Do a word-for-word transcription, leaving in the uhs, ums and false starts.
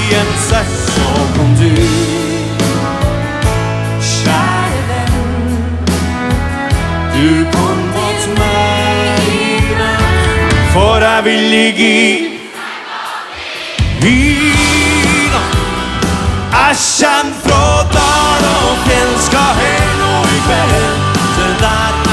sett, så kom du. Kjære venn, du kom mot meg i natt, for jeg vil ligge i natt. Jeg kjenner fra dal og fjell, skal her nå i kveld, det der